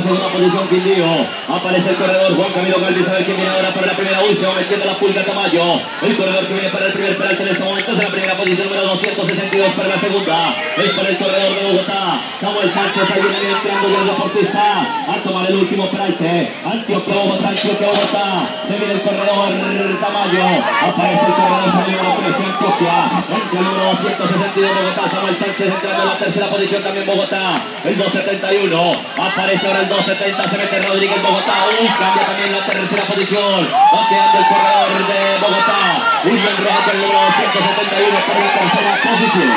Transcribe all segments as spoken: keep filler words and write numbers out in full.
segunda posición Quindío. Aparece el corredor Juan Camilo Galvis. A ver quién viene ahora para la primera. Uy, se va metiendo la pulga Tamayo. El corredor que viene para el primer penalti en este momento es en la primera posición número doscientos sesenta y dos para la segunda. Es para el corredor de Bogotá. Samuel Sánchez ahí viene entrando ya el deportista a tomar el último penalti. Antioquia Bogotá, Antioquia Bogotá. Se viene el corredor Tamayo. Aparece el corredor número trece Antioquia. Entre el número doscientos sesenta y dos Bogotá. Samuel Sánchez entrando en la tercera posición también Bogotá. El doscientos setenta y uno. Aparece ahora el doscientos setenta. Se mete Rodríguez Bogotá. Uy, cambia también la tercera posición. Va quedando el corredor de Bogotá. William Rojas el número doscientos setenta y uno para la tercera posición.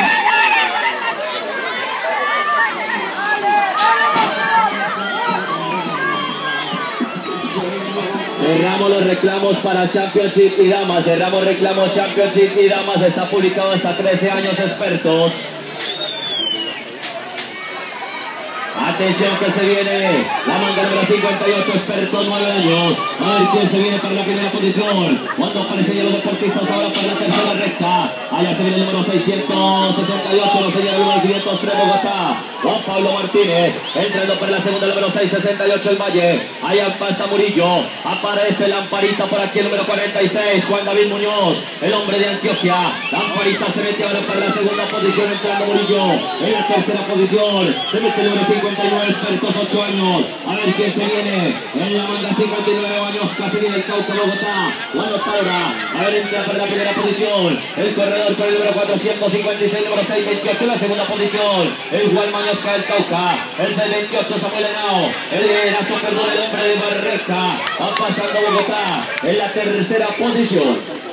Cerramos los reclamos para Championship y Damas. Cerramos reclamos Championship y Damas. Está publicado hasta trece años expertos. Atención que se viene la manga número cincuenta y ocho, expertos nueve años. A ver quién se viene para la primera posición. Cuando aparecen ya los deportistas ahora para la tercera recta. Allá se viene el número seiscientos sesenta y ocho, lo señala el número quinientos tres Bogotá. Juan Pablo Martínez entrando para la segunda, número seiscientos sesenta y ocho el Valle. Allá pasa Murillo. Aparece Lamparita por aquí el número cuarenta y seis, Juan David Muñoz, el hombre de Antioquia. Lamparita se mete ahora para la segunda posición entrando Murillo. En la tercera posición se mete el número cincuenta y nueve, expertos ocho años. A ver quién se viene en la manga cincuenta y nueve años. Casi viene el Cauca Bogotá. Juan Taura. A ver, entra para la primera posición el corredor con el número cuatrocientos cincuenta y seis, número seiscientos veintiocho en la segunda posición. El Juan Mañosca del Cauca. El seiscientos veintiocho Samuel Henao. El Erazo Perdón, el hombre de Barreca. Va pasando Bogotá en la tercera posición.